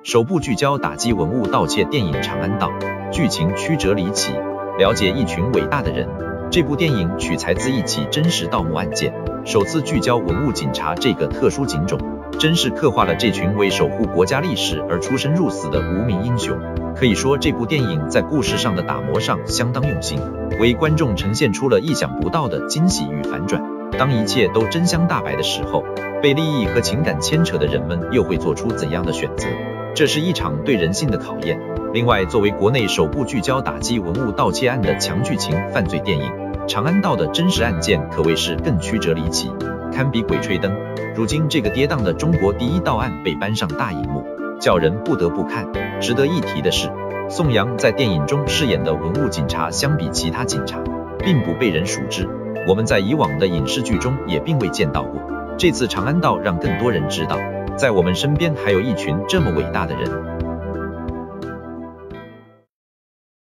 首部聚焦打击文物盗窃电影《长安盗》，剧情曲折离奇，了解一群伟大的人。这部电影取材自一起真实盗墓案件，首次聚焦文物警察这个特殊警种，真实刻画了这群为守护国家历史而出生入死的无名英雄。可以说，这部电影在故事上的打磨上相当用心，为观众呈现出了意想不到的惊喜与反转。当一切都真相大白的时候，被利益和情感牵扯的人们又会做出怎样的选择？这是一场对人性的考验。另外，作为国内首部聚焦打击文物盗窃案的强剧情犯罪电影，《长安盗》的真实案件可谓是更曲折离奇，堪比鬼吹灯。如今这个跌宕的中国第一盗案被搬上大荧幕，叫人不得不看。值得一提的是，宋阳在电影中饰演的文物警察相比其他警察，并不被人熟知，我们在以往的影视剧中也并未见到过。这次《长安盗》让更多人知道，在我们身边还有一群这么伟大的人。